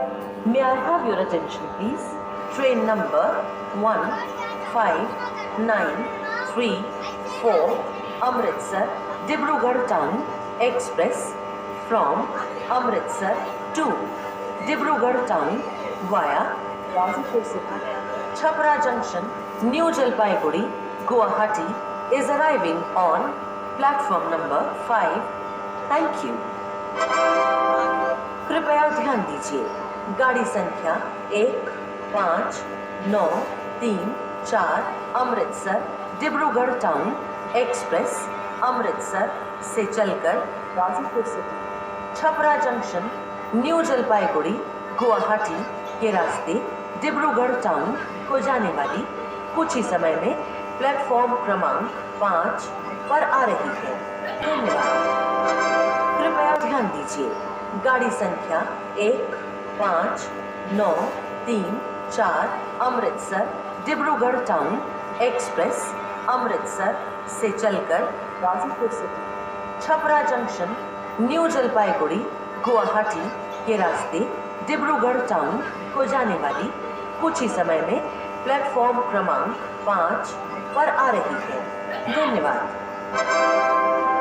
May I have your attention, please? Train number 1593 Amritsar Dibrugarh Town Express from Amritsar to Dibrugarh Town via Gazipur City, Chhapra Junction, New Jalpaiguri, Guwahati is arriving on platform number 5. Thank you. कृपया ध्यान दीजिए, गाड़ी संख्या 1593 Amritsar Dibrugarh town express Amritsar से चलकर Ghazipur city, Chhapra junction, new Jalpaiguri, Guwahati के रास्ते Dibrugarh town को जाने वाली कुछ ही समय में प्लेटफॉर्म क्रमांक 5 पर आ रही है। धन्यवाद। कृपया ध्यान दीजिए, गाड़ी संख्या 1593 अमृतसर डिब्रूगढ़ टाउन एक्सप्रेस अमृतसर से चलकर Ghazipur city, Chhapra junction, new Jalpaiguri, Guwahati के रास्ते डिब्रूगढ़ टाउन को जाने वाली कुछ ही समय में प्लेटफॉर्म क्रमांक 5 पर आ रही है। धन्यवाद।